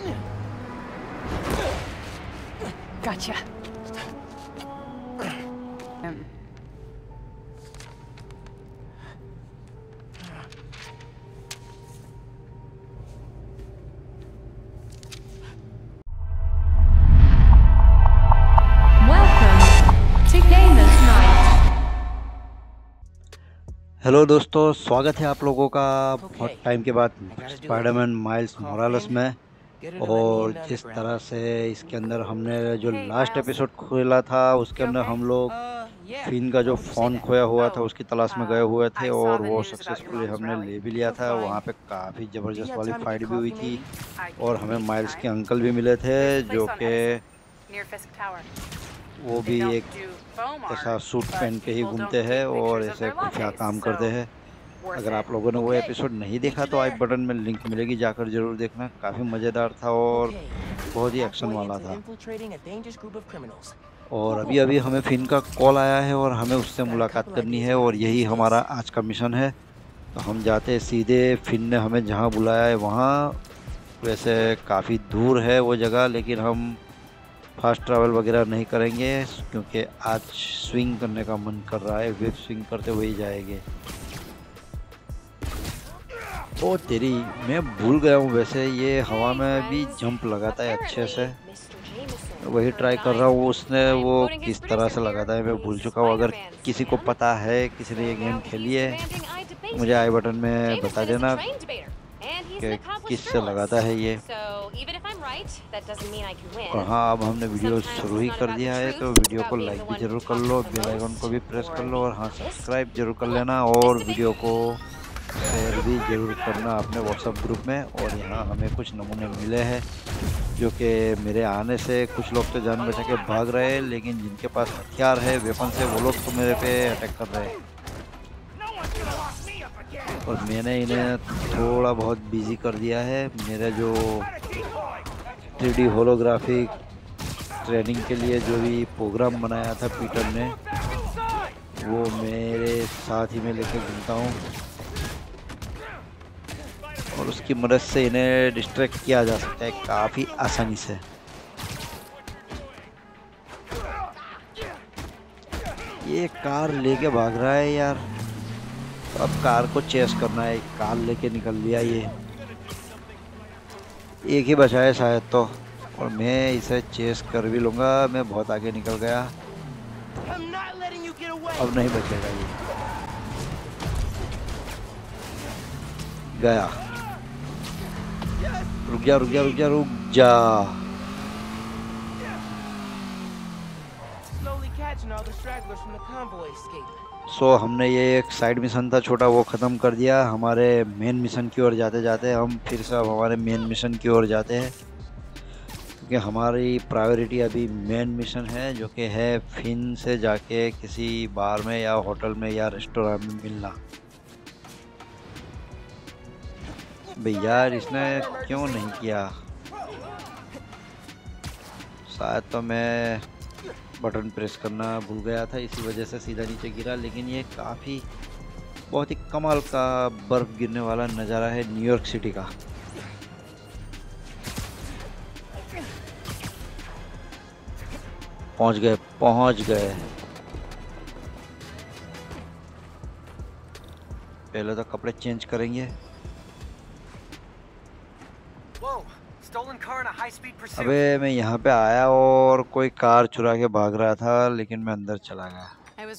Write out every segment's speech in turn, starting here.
Gotcha. Hello दोस्तों, स्वागत है आप लोगों का बहुत टाइम के बाद स्पाइडरमैन माइल्स मोरालेस में। और जिस तरह से इसके अंदर हमने जो लास्ट एपिसोड खोला था उसके अंदर हम लोग फिन का जो फ़ोन खोया हुआ था उसकी तलाश में गए हुए थे और वो सक्सेसफुली हमने ले भी लिया था। वहाँ पे काफ़ी ज़बरदस्त वाली फाइट भी हुई थी और हमें माइल्स के अंकल भी मिले थे जो कि वो भी एक ऐसा सूट पहन के ही घूमते हैं और ऐसे खुफिया काम करते हैं। अगर आप लोगों ने वो एपिसोड नहीं देखा तो आई बटन में लिंक मिलेगी, जाकर जरूर देखना। काफ़ी मज़ेदार था और बहुत ही एक्शन वाला था। और अभी अभी हमें फिन का कॉल आया है और हमें उससे मुलाकात करनी है और यही हमारा आज का मिशन है। तो हम जाते हैं सीधे, फिन ने हमें जहाँ बुलाया है वहाँ। वैसे काफ़ी दूर है वो जगह, लेकिन हम फास्ट ट्रैवल वगैरह नहीं करेंगे क्योंकि आज स्विंग करने का मन कर रहा है। वेब स्विंग करते हुए ही जाएंगे। ओ तेरी, मैं भूल गया हूँ वैसे ये हवा में भी जंप लगाता है अच्छे से। वही ट्राई कर रहा हूँ, उसने वो किस तरह से लगाता है मैं भूल चुका हूँ। अगर किसी को पता है, किसी ने ये गेम खेली है, तो मुझे आई बटन में बता देना कि किस से लगाता है ये। और हाँ, अब हमने वीडियो शुरू ही कर दिया है तो वीडियो को लाइक भी ज़रूर कर लो, बेल आइकन को भी प्रेस कर लो और हाँ, सब्सक्राइब जरूर कर लेना और वीडियो को शेयर भी जरूर करना अपने व्हाट्सएप ग्रुप में। और यहाँ हमें कुछ नमूने मिले हैं जो कि मेरे आने से कुछ लोग तो जान बचा के भाग रहे हैं, लेकिन जिनके पास हथियार है, वेपन है, वो लोग तो मेरे पे अटैक कर रहे हैं। और मैंने इन्हें थोड़ा बहुत बिजी कर दिया है। मेरा जो 3D होलोग्राफिक ट्रेनिंग के लिए जो भी प्रोग्राम बनाया था पीटर ने, वो मेरे साथ ही में लेके घूमता हूँ और उसकी मदद से इन्हें डिस्ट्रैक्ट किया जा सकता है काफ़ी आसानी से। ये कार लेके भाग रहा है यार, तो अब कार को चेस करना है। कार लेके निकल लिया ये, एक ही बचा है शायद तो, और मैं इसे चेस कर भी लूँगा। मैं बहुत आगे निकल गया, अब नहीं बचेगा ये। गया, रुक जा रुक जा रुक जा रुक जा। हमने ये एक साइड मिशन था छोटा, वो ख़त्म कर दिया। हमारे मेन मिशन की ओर जाते जाते हम फिर से अब हमारे मेन मिशन की ओर जाते हैं क्योंकि हमारी प्रायोरिटी अभी मेन मिशन है जो कि है फिन से जाके किसी बार में या होटल में या रेस्टोरेंट में मिलना। भैया इसने क्यों नहीं किया? शायद तो मैं बटन प्रेस करना भूल गया था, इसी वजह से सीधा नीचे गिरा। लेकिन ये काफ़ी बहुत ही कमाल का बर्फ़ गिरने वाला नज़ारा है न्यूयॉर्क सिटी का। पहुंच गए पहुंच गए। पहले तो कपड़े चेंज करेंगे। अबे मैं यहाँ पे आया और कोई कार चुरा के भाग रहा था, लेकिन मैं अंदर चला गया।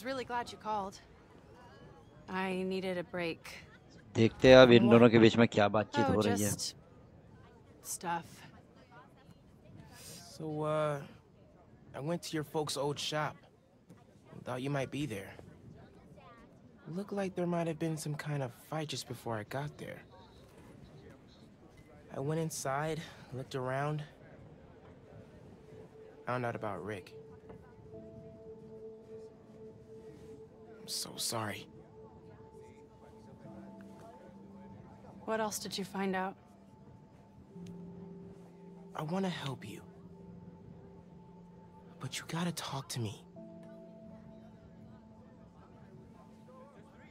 देखते हैं अब इन दोनों के बीच में क्या बातचीत हो रही है। So, I went to your folks' old shop. Thought you might be there. Looked like there might have been some kind of fight just before I got there. I went inside, looked around, found out about Rick. I'm so sorry. What else did you find out? I want to help you. But you gotta talk to me.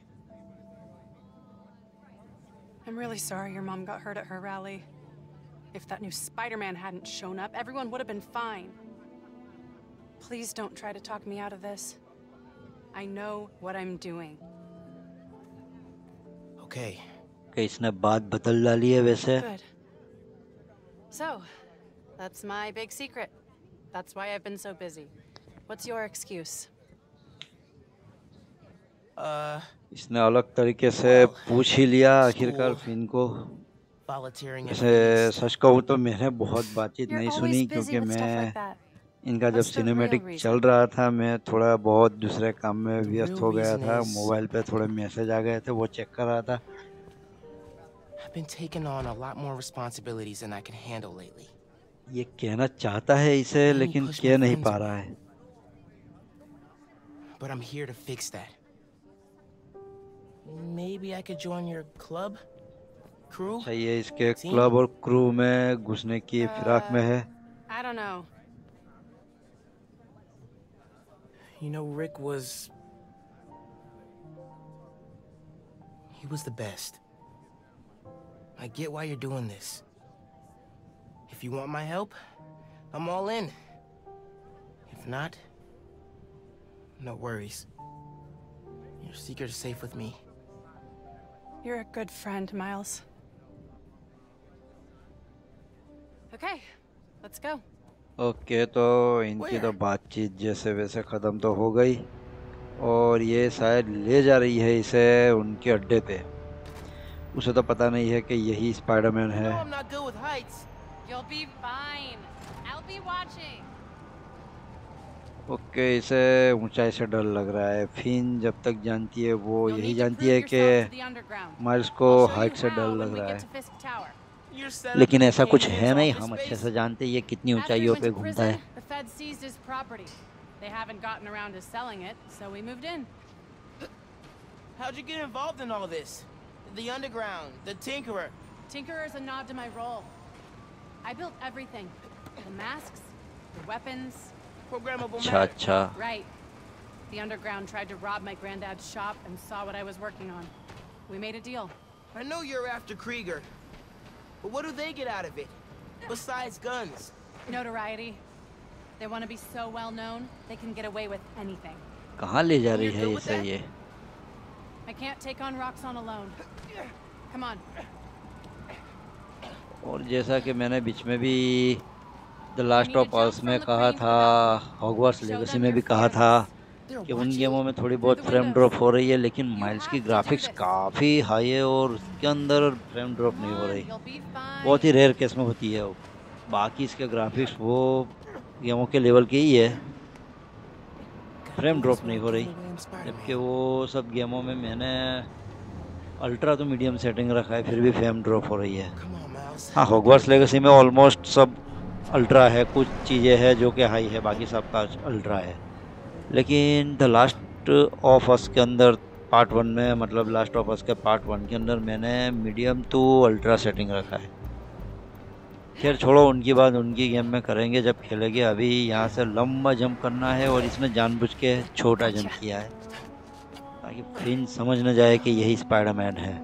I'm really sorry your mom got hurt at her rally. If that new Spider-Man hadn't shown up, everyone would have been fine. Please don't try to talk me out of this. I know what I'm doing. Okay. कि इसने बात बदल डाली है वैसे। Good. So, that's my big secret. That's why I've been so busy. What's your excuse? इसने अलग तरीके से पूछ ही लिया आखिरकार फिन को। Volunteering. वैसे सच कहूँ तो मैंने बहुत बातचीत You're नहीं always सुनी busy क्योंकि with stuff मैं like that. इनका जब What's the real cinematic reason? चल रहा था मैं थोड़ा बहुत दूसरे काम में व्यस्त real हो गया reason था। is- मोबाइल पे थोड़े मैसेज आ गए थे वो चेक कर रहा था। I've been taking on a lot more responsibilities than I can handle lately. ये कहना चाहता है इसे Amy लेकिन pushed कह my नहीं friends पा away. रहा है। But I'm here to fix that. Maybe I could join your club? Crew? अच्छा ये इसके Team? क्लब और क्रू में घुसने की फिराक में है। I don't know. You know, Rick was... He was the best. I get why you're doing this. If you want my help, I'm all in. If not, no worries. Your secret is safe with me. You're a good friend, Miles. Okay, let's go. Okay तो इनकी तो बातचीत जैसे वैसे ख़त्म तो हो गई और ये शायद ले जा रही है इसे उनके अड्डे पे। उसे तो पता नहीं है कि यही स्पाइडरमैन है। No, I'm not good with heights. You'll be fine. I'll be watching. Okay इसे ऊंचाई से डर लग रहा है। फिन जब तक जानती है वो You'll यही need to जानती prove है yourself to कि the underground. माइल्स को I'll show हाइट you से how डर when लग we रहा get है, to Fisk Tower. You're set लेकिन up ऐसा to कुछ change है hands नहीं। office हम अच्छे space? से जानते हैं ये कितनी After he ऊंचाइयों went पे to घूमता है। prison, the Fed seized his property. They haven't gotten around to selling it, so we moved in. How'd you get involved in all this? The underground, the Tinkerer. Tinkerer's a nod to my role. I built everything. The masks, the weapons. Programmable अच्छा matter. अच्छा Right. The underground tried to rob my granddad's shop and saw what I was working on. We made a deal. I know you're after Krieger, but what do they get out of it? Besides guns. Notoriety. They want to be so well known, they can get away with anything. कहाँ ले जा रही है इसे ये? I can't take on Roxxon alone. Come on. और जैसा कि मैंने बीच में भी द लास्ट ऑफ अस में कहा था, हॉगवर्ट्स लेगेसी में भी कहा था कि उन गेमों में थोड़ी बहुत फ्रेम ड्रॉप हो रही है, लेकिन माइल्स की ग्राफिक्स काफ़ी हाई है और उसके अंदर फ्रेम ड्रॉप नहीं हो रही। बहुत ही रेयर केस में होती है वो। बाकी इसके ग्राफिक्स वो गेमों के लेवल के ही है, फ्रेम ड्रॉप नहीं हो रही। जबकि वो सब गेमों में मैंने अल्ट्रा तो मीडियम सेटिंग रखा है, फिर भी फ्रेम ड्रॉप हो रही है। हाँ, हॉगवर्ट्स लेगेसी में ऑलमोस्ट सब अल्ट्रा है, कुछ चीज़ें हैं जो कि हाई है, बाकी सब का अल्ट्रा है। लेकिन द लास्ट ऑफ अस के अंदर पार्ट 1 में, मतलब लास्ट ऑफ अस के पार्ट 1 के अंदर मैंने मीडियम टू अल्ट्रा सेटिंग रखा है। खैर छोड़ो, उनकी बात उनकी गेम में करेंगे जब खेलेंगे। अभी यहाँ से लंबा जंप करना है और इसने जानबूझ के छोटा जंप किया है ताकि फिन समझ न जाए कि यही स्पाइडरमैन है।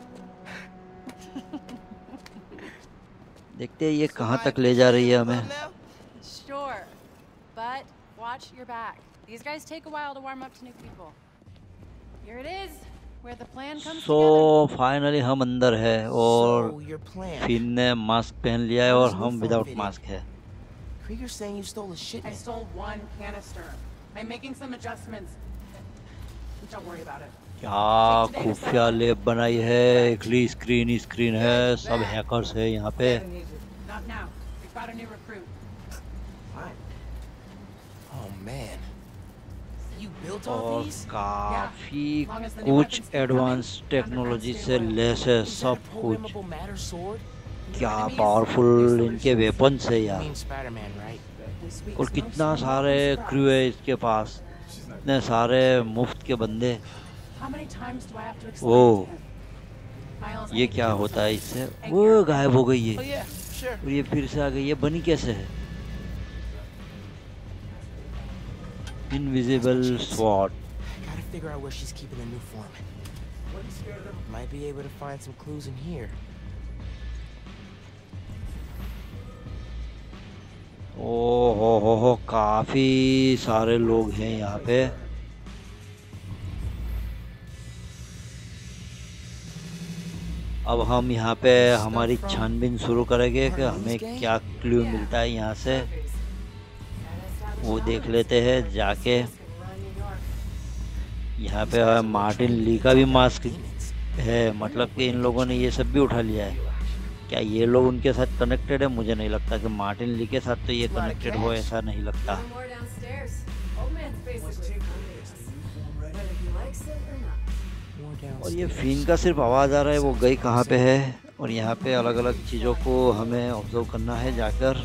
देखते हैं ये कहाँ तक ले जा रही है हमें। Sure, but watch your back. These guys take a while to warm up to new people. Here it is, where the plan comes together. Finally हम अंदर है और So, your plan. फिन ने मास्क पहन लिया है और हम विदाउट मास्क है। Krieger's saying you stole a I shipment. stole one canister. I'm making some adjustments. Don't worry about it. क्या खुफिया लैब बनाई है, एकली स्क्रीन है, सब हैकर्स है यहाँ पे। Not now. We've got a new recruit. Oh man. You built all और these? काफी कुछ एडवांस टेक्नोलॉजी से लेस है Is that सब a कुछ। programmable matter sword? क्या पावरफुल इनके वेपन्स है You यार। mean Spider-Man, right? और कितना सारे क्रू है इसके पास, इतने सारे मुफ्त के बंदे। How many times do I have to explain वो to him? Miles, ये क्या होता है इससे? वो गायब हो गई Oh है yeah, sure. और ये फिर से आ गई है। बनी कैसे है? Invisible sword. Gotta figure out where she's keeping the new form. Might be able to find some clues in here. ओ हो, काफी सारे लोग हैं यहाँ पे। अब हम यहाँ पे हमारी छानबीन शुरू करेंगे कि हमें क्या क्लू मिलता है यहाँ से, वो देख लेते हैं जाके। यहाँ पे मार्टिन ली का भी मास्क है, मतलब कि इन लोगों ने ये सब भी उठा लिया है। क्या ये लोग उनके साथ कनेक्टेड है? मुझे नहीं लगता कि मार्टिन ली के साथ तो ये कनेक्टेड हो, ऐसा नहीं लगता। और ये फिन का सिर्फ आवाज़ आ रहा है, वो गई कहाँ पे है। और यहाँ पे अलग अलग चीज़ों को हमें ऑब्जर्व करना है जाकर।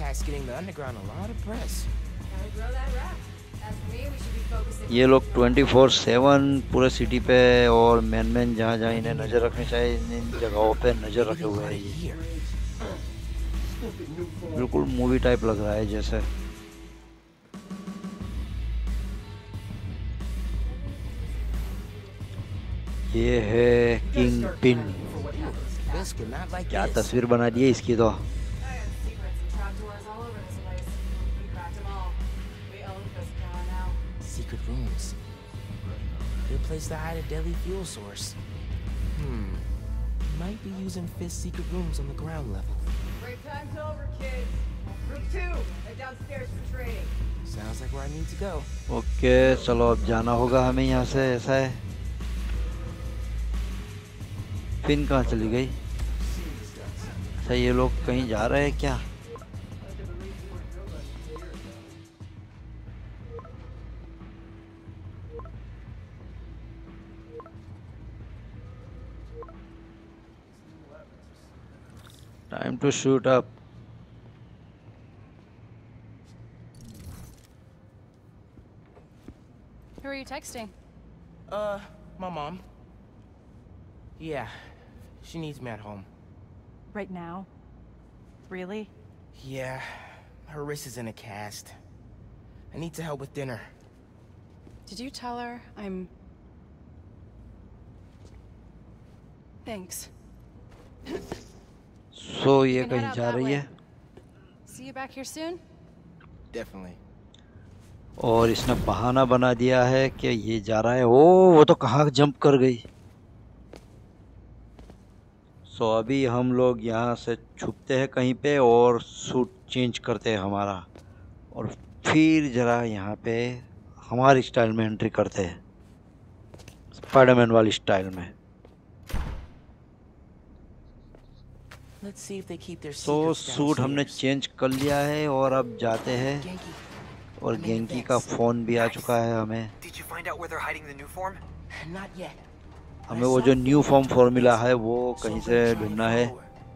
ये लोग 24/7 पूरे सिटी पे और मैन जहाँ जहाँ इन्हें नज़र रखनी चाहिए, इन जगहों पे नज़र रखे हुए हैं। ये बिल्कुल मूवी टाइप लग रहा है जैसे। ये है किंग पिन। क्या तस्वीर बना दी है इसकी तो। Secret rooms. Good place to hide a deadly fuel source. Might be using Fisk's secret rooms on the ground level. Break time's over, kids. Group 2, head downstairs for training. Sounds like where I need to go. Okay चलो अब जाना होगा हमें यहाँ से, ऐसा है। Pin कहाँ चली गई? अच्छा ये लोग कहीं जा रहे हैं क्या? Time to shoot up. Who are you texting? My mom. Yeah, she needs me at home. Right now? Really? Yeah, her wrist is in a cast. I need to help with dinner. Did you tell her I'm... Thanks. So ये कहीं जा रही है। See you back here soon? Definitely. और इसने बहाना बना दिया है कि ये जा रहा है। ओ वो तो कहाँ जंप कर गई। सो अभी हम लोग यहाँ से छुपते हैं कहीं पे और सूट चेंज करते हैं हमारा, और फिर जरा यहाँ पे हमारी स्टाइल में एंट्री करते हैं, स्पाइडरमैन वाली स्टाइल में। तो सूट हमने चेंज कर लिया है और अब जाते हैं, और गेंकी का फोन भी आ चुका है हमें। हमें वो जो न्यू फॉर्म फॉर्मूला है वो कहीं से ढूंढना है।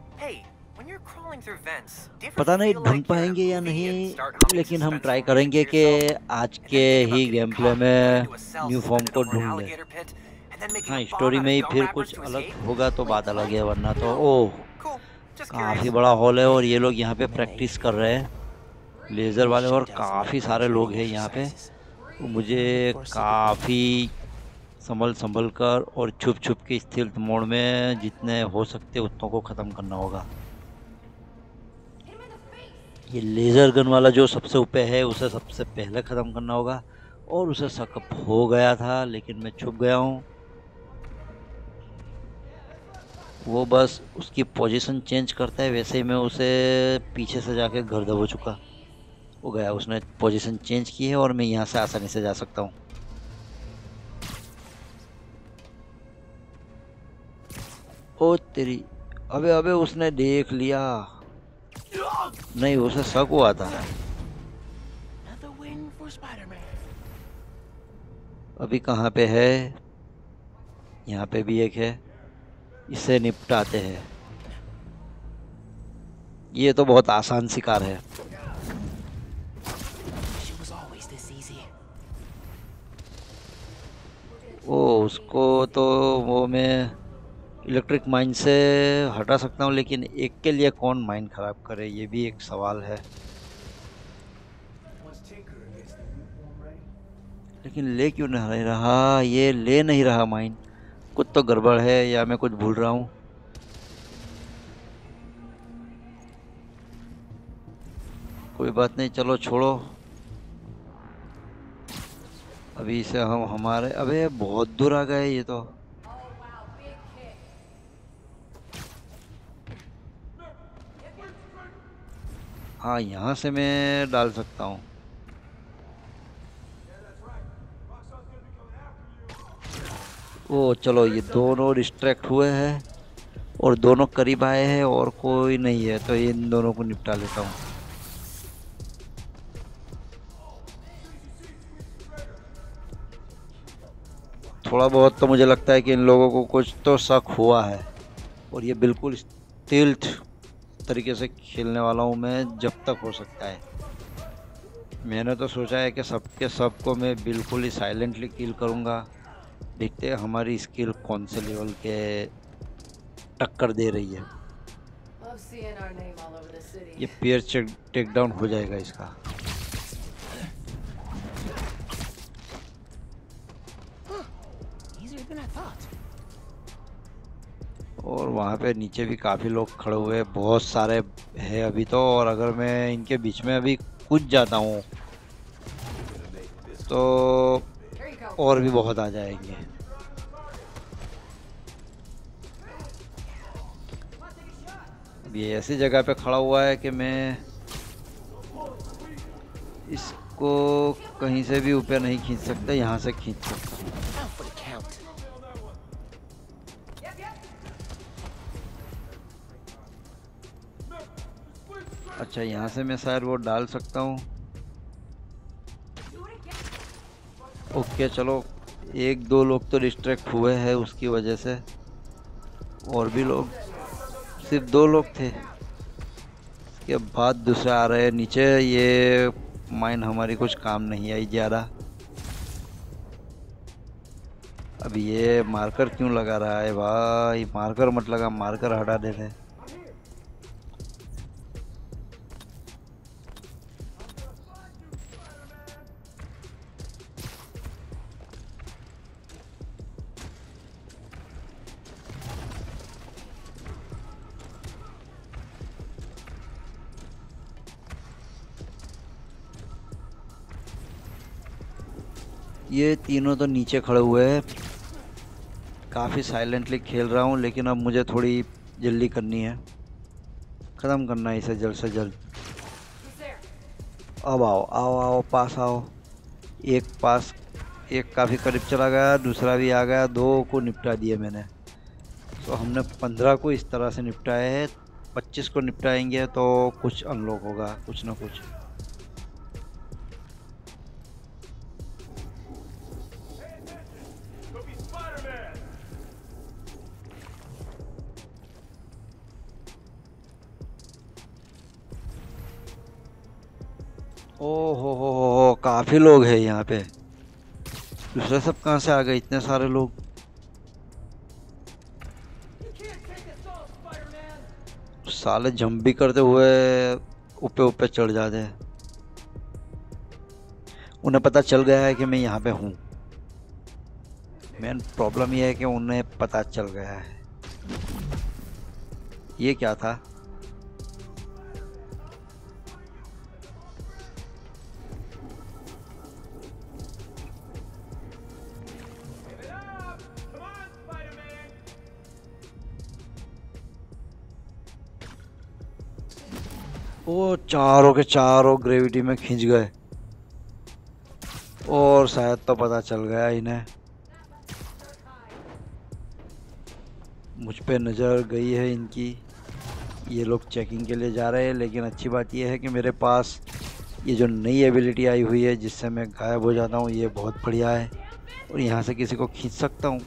पता नहीं ढूंढ पाएंगे या नहीं, लेकिन हम ट्राई करेंगे कि आज के ही गेम प्ले में न्यू फॉर्म को ढूंढ लें। हाँ स्टोरी में ही फिर कुछ अलग होगा तो बात अलग है, वरना तो ओह काफ़ी बड़ा हॉल है और ये लोग यहाँ पे प्रैक्टिस कर रहे हैं लेज़र वाले, और काफ़ी सारे लोग हैं यहाँ पे। तो मुझे काफ़ी संभल कर और छुप के स्टील्थ मोड में जितने हो सकते उतनों को ख़त्म करना होगा। ये लेज़र गन वाला जो सबसे ऊपर है उसे सबसे पहले ख़त्म करना होगा, और उसे सकअप हो गया था लेकिन मैं छुप गया हूँ। वो बस उसकी पोजीशन चेंज करता है, वैसे ही मैं उसे पीछे से जाके घर दबो चुका हो गया। उसने पोजीशन चेंज की है और मैं यहाँ से आसानी से जा सकता हूँ। ओ तेरी, अबे उसने देख लिया। नहीं उसे शक हुआ था। अभी कहाँ पे है? यहाँ पे भी एक है, इसे निपटाते हैं। ये तो बहुत आसान शिकार है। ओ उसको तो वो मैं इलेक्ट्रिक माइन से हटा सकता हूँ, लेकिन एक के लिए कौन माइन खराब करे, ये भी एक सवाल है। लेकिन ले क्यों नहीं रहा? ये ले नहीं रहा माइन। कुछ तो गड़बड़ है या मैं कुछ भूल रहा हूँ। कोई बात नहीं, चलो छोड़ो। अभी इसे हम हमारे, अबे बहुत दूर आ गए ये तो। हाँ, यहाँ से मैं डाल सकता हूँ। ओ चलो, ये दोनों डिस्ट्रैक्ट हुए हैं और दोनों करीब आए हैं और कोई नहीं है, तो इन दोनों को निपटा लेता हूँ। थोड़ा बहुत तो मुझे लगता है कि इन लोगों को कुछ तो शक हुआ है, और ये बिल्कुल स्टील्थ तरीके से खेलने वाला हूँ मैं जब तक हो सकता है। मैंने तो सोचा है कि सबके सबको मैं बिल्कुल ही साइलेंटली किल करूँगा। देखते हैं हमारी स्किल कौन से लेवल के टक्कर दे रही है। ये पेयर टेक डाउन हो जाएगा इसका। और वहाँ पे नीचे भी काफ़ी लोग खड़े हुए हैं, बहुत सारे हैं अभी तो। और अगर मैं इनके बीच में अभी कूद जाता हूँ तो और भी बहुत आ जाएंगे। ये ऐसी जगह पे खड़ा हुआ है कि मैं इसको कहीं से भी ऊपर नहीं खींच सकता, यहाँ से खींच सकता हूँ। अच्छा, यहाँ से मैं शायद वो डाल सकता हूँ। ओके चलो, एक दो लोग तो डिस्ट्रैक्ट हुए हैं उसकी वजह से, और भी लोग, सिर्फ दो लोग थे। इसके बाद दूसरे आ रहे हैं नीचे। ये माइन हमारी कुछ काम नहीं आई ज़्यादा। अब ये मार्कर क्यों लगा रहा है भाई? मार्कर मत लगा, मार्कर हटा दे रहे। ये तीनों तो नीचे खड़े हुए हैं। काफ़ी साइलेंटली खेल रहा हूँ, लेकिन अब मुझे थोड़ी जल्दी करनी है, ख़त्म करना है इसे जल्द से जल्द। अब आओ आओ आओ, पास आओ। एक काफ़ी करीब चला गया, दूसरा भी आ गया। 2 को निपटा दिए मैंने। तो हमने 15 को इस तरह से निपटाए हैं। 25 को निपटाएंगे तो कुछ अनलॉक होगा, कुछ ना कुछ। ओ हो, काफ़ी लोग हैं यहाँ पे। दूसरे सब कहाँ से आ गए इतने सारे लोग? साले जंप भी करते हुए ऊपर चढ़ जाते हैं। उन्हें पता चल गया है कि मैं यहाँ पे हूँ। मेन प्रॉब्लम ये है कि उन्हें पता चल गया है। ये क्या था? वो चारों के चारों ग्रेविटी में खींच गए, और शायद तो पता चल गया इन्हें। मुझ पे नज़र गई है इनकी। ये लोग चेकिंग के लिए जा रहे हैं, लेकिन अच्छी बात यह है कि मेरे पास ये जो नई एबिलिटी आई हुई है जिससे मैं गायब हो जाता हूँ, ये बहुत बढ़िया है। और यहाँ से किसी को खींच सकता हूँ।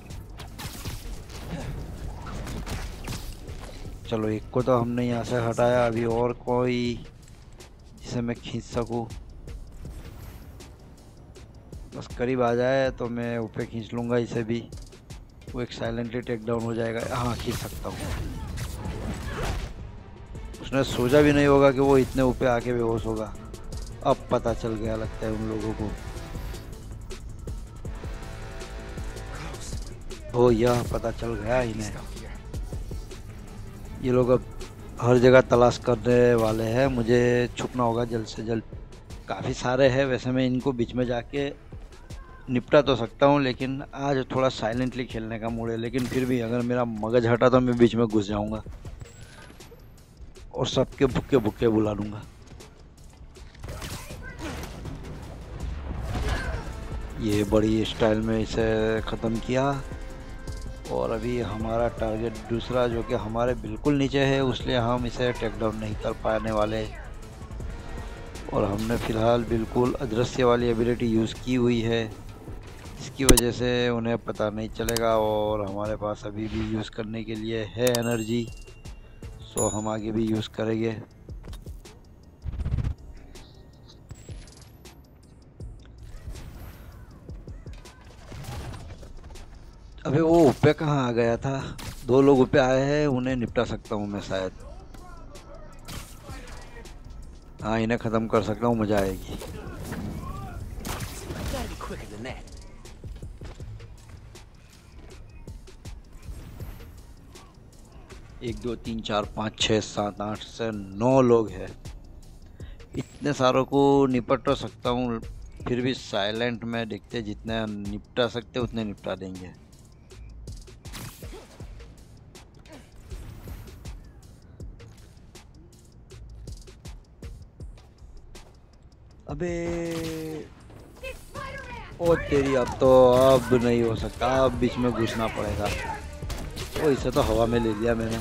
चलो, एक को तो हमने यहाँ से हटाया। अभी और कोई जिसे मैं खींच सकूँ, बस करीब आ जाए तो मैं ऊपर खींच लूँगा इसे भी। वो एक साइलेंटली टेक डाउन हो जाएगा। हाँ, खींच सकता हूँ। उसने सोचा भी नहीं होगा कि वो इतने ऊपर आके बेहोश होगा। अब पता चल गया लगता है उन लोगों को। ओ, यह पता चल गया इन्हें। ये लोग अब हर जगह तलाश करने वाले हैं, मुझे छुपना होगा जल्द से जल्द। काफ़ी सारे हैं वैसे, मैं इनको बीच में जाके निपटा तो सकता हूँ, लेकिन आज थोड़ा साइलेंटली खेलने का मूड है। लेकिन फिर भी अगर मेरा मगज हटा तो मैं बीच में घुस जाऊँगा और सबके भुक्के भुक्के बुला लूँगा। ये बड़ी स्टाइल में इसे ख़त्म किया। और अभी हमारा टारगेट दूसरा जो कि हमारे बिल्कुल नीचे है, इसलिए हम इसे टेक डाउन नहीं कर पाने वाले। और हमने फ़िलहाल बिल्कुल अदृश्य वाली एबिलिटी यूज़ की हुई है, इसकी वजह से उन्हें पता नहीं चलेगा। और हमारे पास अभी भी यूज़ करने के लिए है एनर्जी, सो हम आगे भी यूज़ करेंगे। अबे वो ऊपर कहाँ आ गया था? 2 लोग ऊपर आए हैं, उन्हें निपटा सकता हूँ मैं शायद। हाँ, इन्हें ख़त्म कर सकता हूँ, मज़ा आएगी। 1 2 3 4 5 6 7 8 से 9 लोग हैं। इतने सारों को निपट तो सकता हूँ, फिर भी साइलेंट में देखते जितने निपटा सकते उतने निपटा देंगे। अबे ओ तेरी, अब नहीं हो सकता, अब बीच में घुसना पड़ेगा। ओ इसे तो हवा में ले लिया मैंने।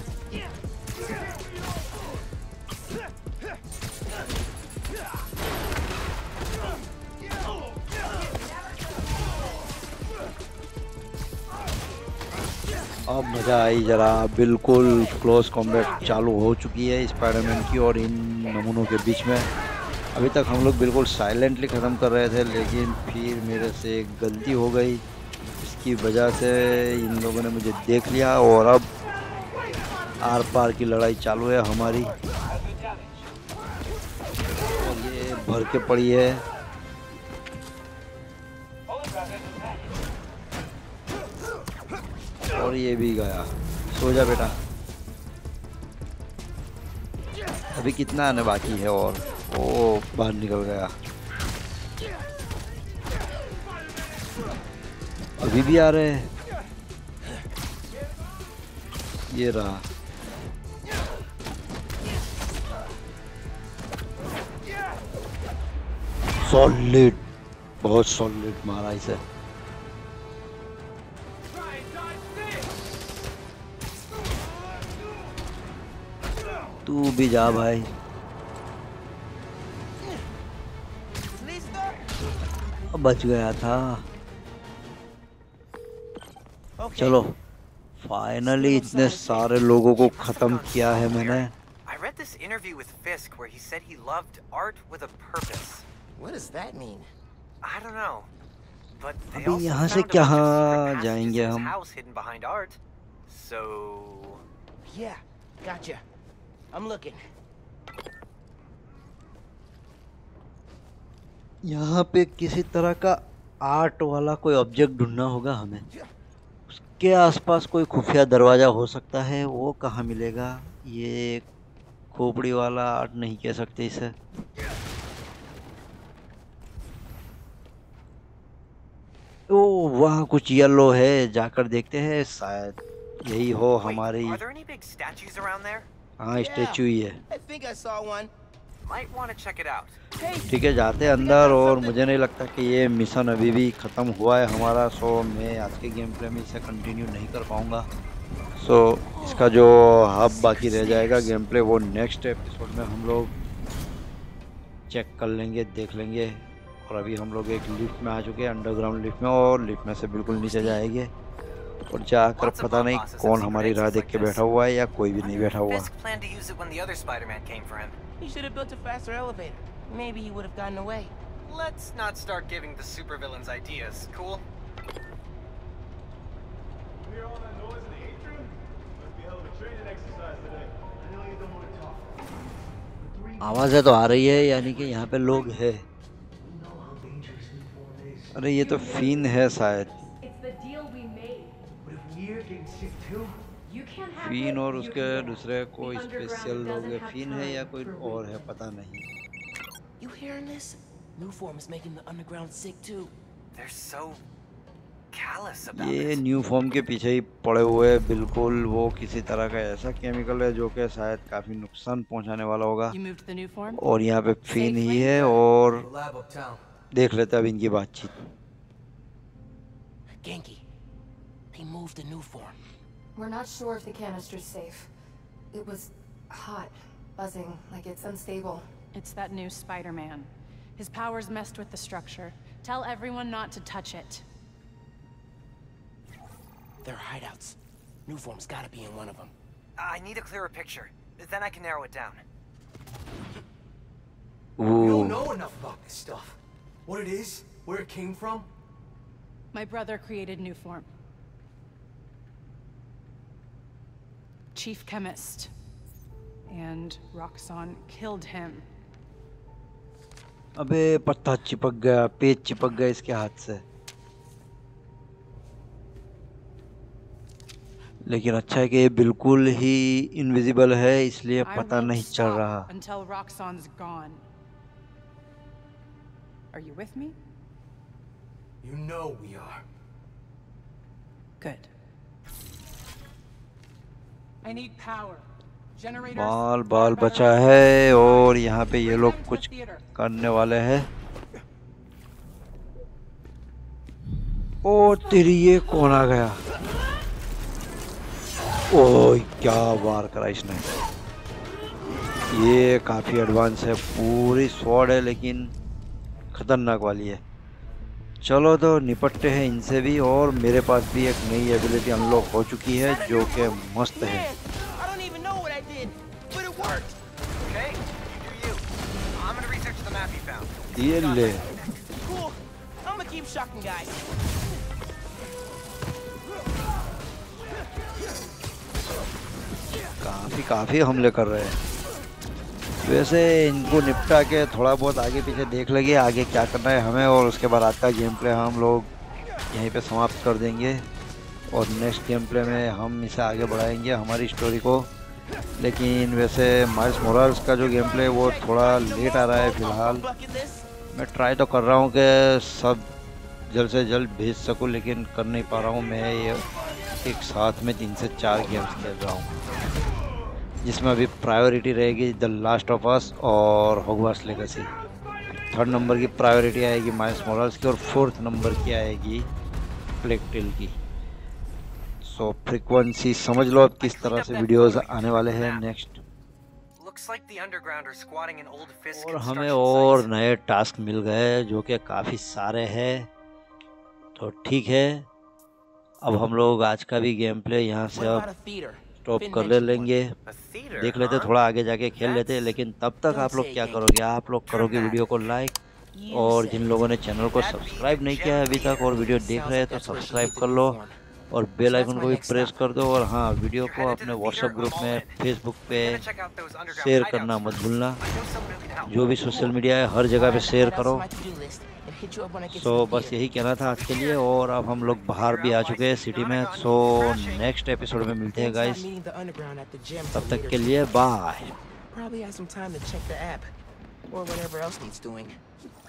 अब मज़ा आई जरा। बिल्कुल क्लोज कॉम्बैट चालू हो चुकी है स्पाइडरमैन की और इन नमूनों के बीच में। अभी तक हम लोग बिल्कुल साइलेंटली ख़त्म कर रहे थे, लेकिन फिर मेरे से एक गलती हो गई, इसकी वजह से इन लोगों ने मुझे देख लिया और अब आर पार की लड़ाई चालू है हमारी। और ये भर के पड़ी है। और ये भी गया। सो जा बेटा। अभी कितना आने बाकी है? और ओ बाहर निकल गया। अभी भी आ रहे हैं। ये रहा। सॉलिड, बहुत सॉलिड मारा इसे। तू भी जा भाई। बच गया था। चलो फाइनली इतने सारे लोगों को खत्म किया है मैंने। I read this interview with Fisk where he said he loved art with a purpose. What does that mean? I don't know. But they अभी also यहाँ से found a bunch of कहाँ secret जाएंगे passages in his हम? house hidden behind art. So Yeah, gotcha. I'm looking. यहाँ पे किसी तरह का आर्ट वाला कोई ऑब्जेक्ट ढूंढना होगा हमें। उसके आसपास कोई खुफिया दरवाजा हो सकता है, वो कहाँ मिलेगा? ये खोपड़ी वाला आर्ट नहीं कह सकते इसे। ओ वहाँ कुछ येलो है, जाकर देखते हैं, शायद यही हो wait, हमारी। are there any big statues around there? हाँ स्टेचू ही है। I think I saw one. Might want to check it out. ठीक है, जाते हैं अंदर। और मुझे नहीं लगता कि ये मिशन अभी भी ख़त्म हुआ है हमारा। सो मैं आज के गेम प्ले में इसे कंटिन्यू नहीं कर पाऊँगा। सो इसका जो हब बाकी रह जाएगा गेम प्ले, वो नेक्स्ट एपिसोड में हम लोग चेक कर लेंगे, देख लेंगे। और अभी हम लोग एक लिफ्ट में आ चुके हैं, अंडरग्राउंड लिफ्ट में, और लिफ्ट में से बिल्कुल नीचे जाएंगे। और जाकर पता नहीं कौन हमारी राह देख के बैठा हुआ है या कोई भी नहीं बैठा हुआ। Fisk planned to use it when the other Spider-Man came for him. He should have built a faster elevator. Maybe he would have gotten away. Let's not start giving the supervillains ideas, cool? Hear all that noise in the atrium? Must be hell of a training exercise today. I know you don't want to talk. आवाज़ें तो आ रही है, यानी कि यहाँ पे लोग हैं। अरे ये तो फिन है शायद। It's the deal we made. But if we're getting sick too, You can't have Finn it, और you उसके can get it. दूसरे कोई The underground स्पेशल लोग doesn't हैं। have फिन है या time कोई for और है weakness. पता नहीं। You hearing this? New form is making the underground sick too. They're so callous about ये it. न्यू फॉर्म के पीछे ही पड़े हुए हैं बिल्कुल। वो किसी तरह का ऐसा केमिकल है जो कि शायद काफी नुकसान पहुंचाने वाला होगा। You moved the new form? और यहाँ पे फिन ही Safely? है और The lab uptown. देख लेते हैं अब इनकी बातचीत। Genki, they moved the new form. We're not sure if the canister's safe. It was hot, buzzing, like it's unstable. It's that new Spider-Man. His powers messed with the structure. Tell everyone not to touch it. They're hideouts. New form's gotta be in one of them. I need a clearer picture. Then I can narrow it down. We Ooh. don't know enough about this stuff. What it is, where it came from. My brother created new form. Chief chemist. And Roxxon killed him. अबे पत्ता चिपक गया, page चिपक गया इसके हाथ से। लेकिन अच्छा है कि ये बिल्कुल ही इनविजिबल है, इसलिए I पता won't नहीं चल stop रहा। until Roxxon's gone. Are you with me? You know we are. Good. I need power. Generators. बाल बाल बचा है और यहाँ पे ये लोग कुछ करने वाले हैं। ओ तेरी ये कौन आ गया? ओह क्या वार करा इसने। ये काफी एडवांस है, पूरी स्वॉर्ड है लेकिन खतरनाक वाली है। चलो तो निपटते हैं इनसे भी। और मेरे पास भी एक नई एबिलिटी अनलॉक हो चुकी है जो कि मस्त है। I don't even know what I did, but it worked. Okay? You do you. I'm gonna research the map you found. ये ले। Cool. I'm gonna keep shocking guys. काफी हमले कर रहे हैं। वैसे इनको निपटा के थोड़ा बहुत आगे पीछे देख लेंगे आगे क्या करना है हमें, और उसके बाद आज का गेम प्ले हम लोग यहीं पे समाप्त कर देंगे। और नेक्स्ट गेम प्ले में हम इसे आगे बढ़ाएंगे हमारी स्टोरी को। लेकिन वैसे माइल्स मोराल्स का जो गेम प्ले वो थोड़ा लेट आ रहा है फिलहाल। मैं ट्राई तो कर रहा हूँ कि सब जल्द से जल्द भेज सकूँ, लेकिन कर नहीं पा रहा हूँ। मैं ये एक साथ में 3 से 4 गेम्स खेल रहा हूँ, जिसमें अभी प्रायोरिटी रहेगी द लास्ट ऑफ अस और हॉगवार्ट्स लेगेसी। 3rd नंबर की प्रायोरिटी आएगी माइल्स मोराल्स की और 4th नंबर की आएगी प्लेग टेल की। सो फ्रीक्वेंसी समझ लो अब किस तरह से वीडियोस आने वाले हैं next. Looks like the underground are squatting in old Fisk और हमें construction और sites. नए टास्क मिल गए जो कि काफ़ी सारे हैं। तो ठीक है, अब हम लोग आज का भी गेम प्ले यहाँ से What अब about a theater? Stop Finn कर mentioned लेंगे। A theater, देख लेते huh? थोड़ा आगे जाके खेल लेते, लेकिन तब तक आप लोग क्या करोगे? आप लोग करोगे वीडियो को लाइक, और जिन लोगों ने चैनल को सब्सक्राइब नहीं किया है अभी तक और वीडियो देख रहे हैं तो सब्सक्राइब कर लो और बेल आइकन को भी प्रेस कर दो। और हाँ, वीडियो को अपने व्हाट्सएप ग्रुप में, फेसबुक पे शेयर करना मत भूलना। जो भी सोशल मीडिया है हर जगह पे शेयर करो। सो बस यही कहना था आज के लिए। और अब हम लोग बाहर भी आ चुके हैं सिटी में। सो नेक्स्ट एपिसोड में मिलते हैं गाइस, तब तक के लिए bye. Probably have some time to check the app or whatever else needs doing.